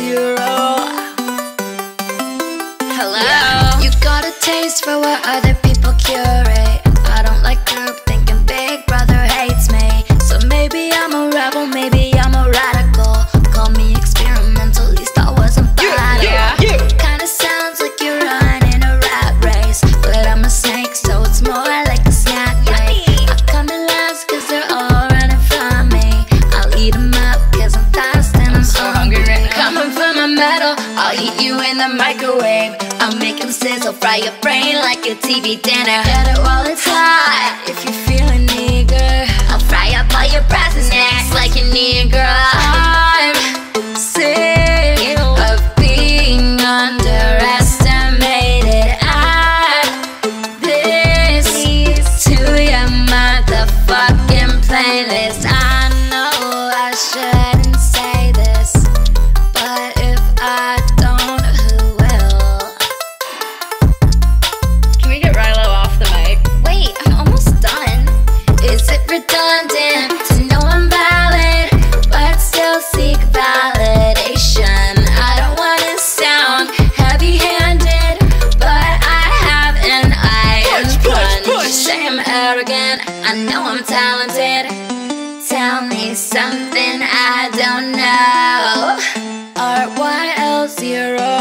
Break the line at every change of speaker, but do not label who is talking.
zero.
Hello.
Yeah. You got a taste for what other people curate. I don't like group thinking Big Brother hates me. So maybe I'm a rebel, maybe I'm a radical. Call me experimental, at least I wasn't bad.
Yeah.
Kinda sounds like you're running a rat race, but I'm a snake, so it's more like a snack break. I come in last cause they're all running from me. I'll eat them up cause I'm fast and I'm
so hungry right now.
Coming from a metal, I'll heat you in the microwave. I'll make them sizzle, fry your brain like a TV dinner. Get it while it's hot, if you're feeling eager. I'll fry up all your breasts and necks like you need, girl. I'm sick of being underestimated. Add this to your motherfucking playlist. I know I shouldn't say this, but if I don't, who will?
Can we get Rilo off the mic?
Wait, I'm almost done. Is it redundant to know I'm valid, but still seek validation? I don't wanna sound heavy-handed, but I have an iron punch. You say I'm arrogant, I know I'm talented. Tell me something I don't know. RYL0